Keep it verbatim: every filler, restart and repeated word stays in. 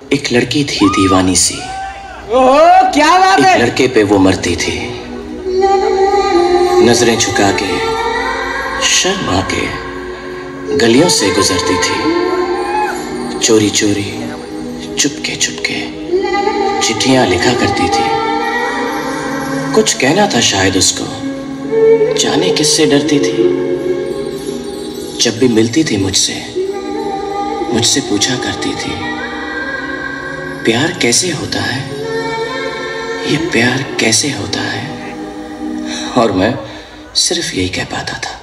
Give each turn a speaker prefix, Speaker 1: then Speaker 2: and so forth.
Speaker 1: एक लड़की थी दीवानी सी।
Speaker 2: ओह क्या बात है।
Speaker 1: एक लड़के पे वो मरती थी, नजरें झुका के शर्मा के गलियों से गुजरती थी। चोरी चोरी चुपके चुपके चिट्ठियां लिखा करती थी। कुछ कहना था शायद उसको, जाने किससे डरती थी। जब भी मिलती थी मुझसे मुझसे पूछा करती थी, प्यार कैसे होता है, ये प्यार कैसे होता है। और मैं सिर्फ यही कह पाता था।